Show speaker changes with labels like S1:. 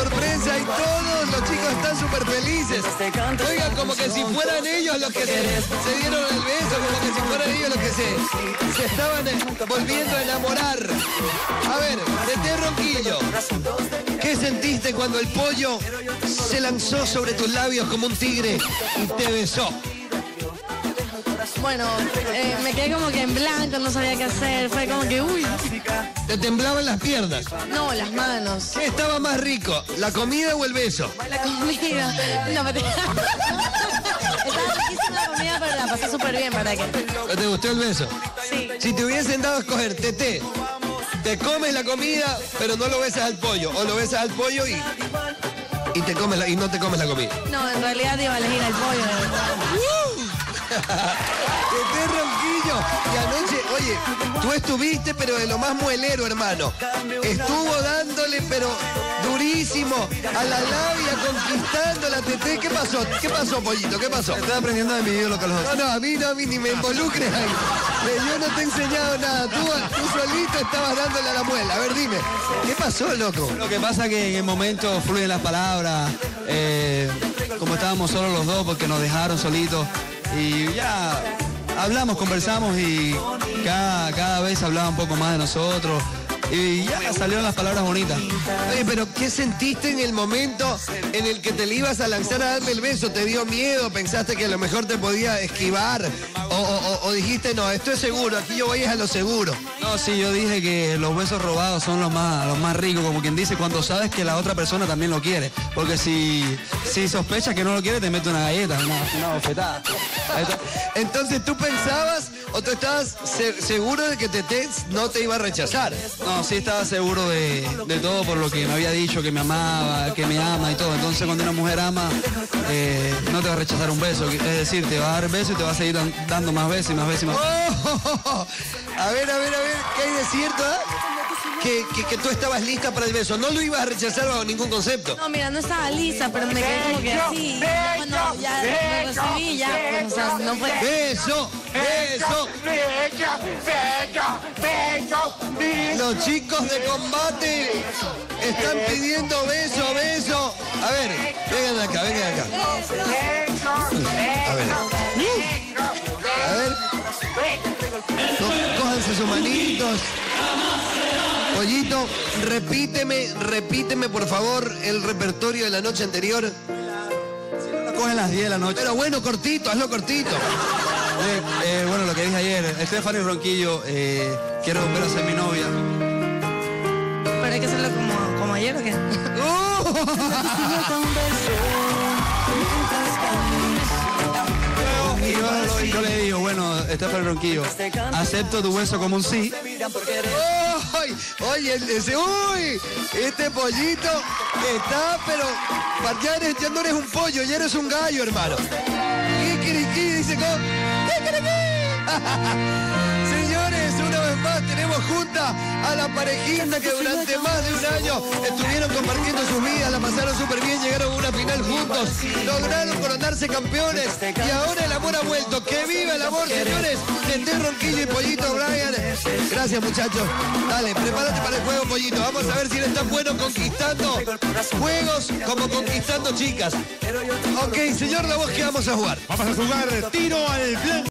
S1: sorpresa y todos los chicos están súper felices. Oigan, como que si fueran ellos los que se dieron el beso, como que si fueran ellos los que se estaban volviendo a enamorar. A ver, Tete Ronquillo, ¿qué sentiste cuando el pollo se lanzó sobre tus labios como un tigre y te besó?
S2: Bueno, me quedé como que en blanco, no sabía qué hacer, fue como que uy.
S1: ¿Te temblaban las piernas?
S2: No, las manos.
S1: ¿Qué estaba más rico, la comida o el beso?
S2: La comida. No, me estaba riquísima la comida, pero la pasé súper bien, ¿para qué?
S1: ¿Te gustó el beso?
S2: Sí.
S1: Si te hubiesen dado a escoger, Tete, te comes la comida, pero no lo besas al pollo, o lo besas al pollo y te comes y no te comes la comida.
S2: No, en realidad iba a elegir al pollo.
S1: Tete Ronquillo, y anoche, oye, tú estuviste pero de lo más muelero, hermano. Estuvo dándole pero durísimo a la labia, conquistándola, Tete. ¿Qué pasó? ¿Qué pasó, pollito? ¿Qué pasó?
S3: Estoy aprendiendo de mi ídolo, Carlos.
S1: No, a mí ni me involucres ahí. Yo no te he enseñado nada. Tú solito estabas dándole a la muela. A ver, dime, ¿qué pasó, loco?
S3: Lo que pasa es que en el momento fluyen las palabras, como estábamos solos los dos porque nos dejaron solitos y ya hablamos, conversamos y cada vez hablaba un poco más de nosotros. Y ya salieron las palabras bonitas.
S1: Oye, pero ¿qué sentiste en el momento en el que te le ibas a lanzar a darle el beso? ¿Te dio miedo? ¿Pensaste que a lo mejor te podía esquivar? ¿O dijiste, no, esto es seguro, aquí yo voy a lo seguro?
S3: No, sí, yo dije que los besos robados son los más ricos, como quien dice, cuando sabes que la otra persona también lo quiere. Porque si sospechas que no lo quiere, te mete una galleta, una bofetada.
S1: Entonces, ¿tú pensabas o tú estabas seguro de que Tete no te iba a rechazar?
S3: No, sí estaba seguro de todo por lo que me había dicho, que me amaba, que me ama y todo. Entonces cuando una mujer ama, no te va a rechazar un beso. Es decir, te va a dar beso y te va a seguir dando más besos y más besos y más.
S1: Oh, a ver, ¿qué hay de cierto? Que tú estabas lista para el beso. No lo ibas a rechazar bajo ningún concepto.
S2: No, mira, no estaba lista, pero me quedé como que así. Bueno, ya lo recibí, ya, pues, o sea, no fue...
S1: ¡Beso! Los chicos de combate están pidiendo beso. A ver, vengan acá. A ver. Cójanse sus manitos. Pollito, repíteme por favor el repertorio de la noche anterior.
S3: Cogen las 10 de la noche.
S1: Pero bueno, cortito, hazlo cortito.
S3: Bueno, lo que dije ayer, Stephanie Ronquillo, quiero volver a ser mi novia.
S2: Pero hay que hacerlo como ayer, ¿o qué?
S3: Y yo le digo, bueno, Stephanie Ronquillo, acepto tu beso como un sí.
S1: Oye, este pollito está, pero ya no eres un pollo, ya eres un gallo, hermano. Kikiriki, dice Señores, una vez más tenemos junta a la parejita que durante más de un año estuvieron compartiendo sus vidas, la pasaron súper bien, llegaron a una final juntos, lograron coronarse campeones y ahora el amor ha vuelto. ¡Que viva el amor, señores! Tete Ronquillo y Pollito Bryan. Gracias, muchachos. Dale, prepárate para el juego, Pollito. Vamos a ver si eres tan bueno conquistando juegos como conquistando chicas. Ok, señor La Voz, ¿qué vamos a jugar?
S4: Vamos a jugar tiro al blanco.